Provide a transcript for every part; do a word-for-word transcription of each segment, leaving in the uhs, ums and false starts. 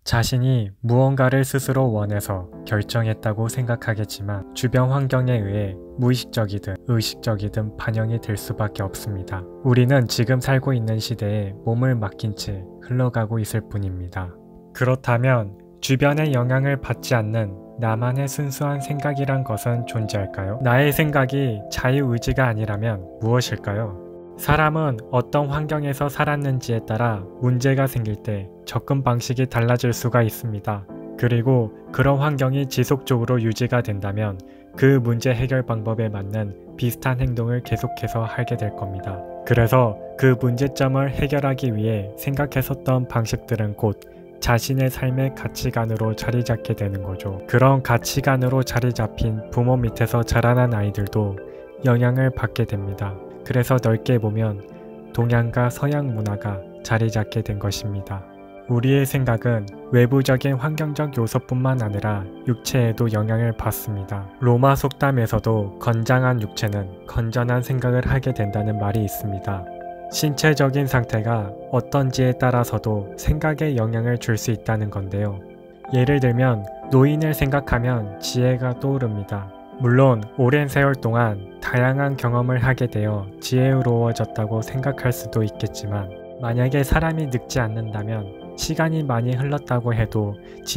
자신이 무언가를 스스로 원해서 결정했다고 생각하겠지만 주변 환경에 의해 무의식적이든 의식적이든 반영이 될 수밖에 없습니다. 우리는 지금 살고 있는 시대에 몸을 맡긴 채 흘러가고 있을 뿐입니다. 그렇다면 주변의 영향을 받지 않는 나만의 순수한 생각이란 것은 존재할까요? 나의 생각이 자유의지가 아니라면 무엇일까요? 사람은 어떤 환경에서 살았는지에 따라 문제가 생길 때 접근 방식이 달라질 수가 있습니다. 그리고 그런 환경이 지속적으로 유지가 된다면 그 문제 해결 방법에 맞는 비슷한 행동을 계속해서 하게 될 겁니다. 그래서 그 문제점을 해결하기 위해 생각했었던 방식들은 곧 자신의 삶의 가치관으로 자리 잡게 되는 거죠. 그런 가치관으로 자리 잡힌 부모 밑에서 자라난 아이들도 영향을 받게 됩니다. 그래서 넓게 보면 동양과 서양 문화가 자리 잡게 된 것입니다. 우리의 생각은 외부적인 환경적 요소뿐만 아니라 육체에도 영향을 받습니다. 로마 속담에서도 건장한 육체는 건전한 생각을 하게 된다는 말이 있습니다. 신체적인 상태가 어떤지에 따라서도 생각에 영향을 줄 수 있다는 건데요. 예를 들면 노인을 생각하면 지혜가 떠오릅니다. 물론 오랜 세월 동안 다양한 경험을 하게 되어 지혜로워졌다고 생각할 수도 있겠지만 만약에 사람이 늙지 않는다면 시간이 많이 흘렀다고 해도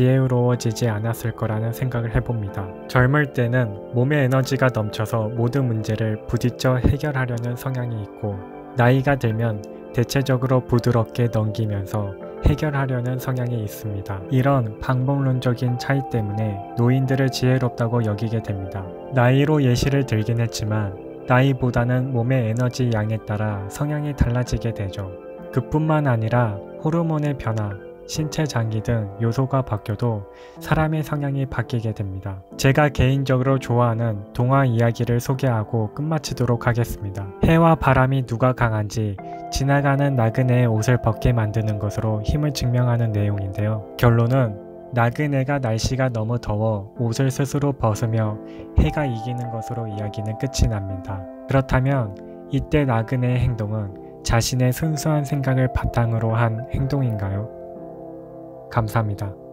지혜로워지지 않았을 거라는 생각을 해봅니다. 젊을 때는 몸의 에너지가 넘쳐서 모든 문제를 부딪혀 해결하려는 성향이 있고 나이가 들면 대체적으로 부드럽게 넘기면서 해결하려는 성향이 있습니다. 이런 방법론적인 차이 때문에 노인들을 지혜롭다고 여기게 됩니다. 나이로 예시를 들긴 했지만 나이보다는 몸의 에너지 양에 따라 성향이 달라지게 되죠. 그뿐만 아니라 호르몬의 변화, 신체 장기 등 요소가 바뀌어도 사람의 성향이 바뀌게 됩니다. 제가 개인적으로 좋아하는 동화 이야기를 소개하고 끝마치도록 하겠습니다. 해와 바람이 누가 강한지 지나가는 나그네의 옷을 벗게 만드는 것으로 힘을 증명하는 내용인데요. 결론은 나그네가 날씨가 너무 더워 옷을 스스로 벗으며 해가 이기는 것으로 이야기는 끝이 납니다. 그렇다면 이때 나그네의 행동은 자신의 순수한 생각을 바탕으로 한 행동인가요? 감사합니다.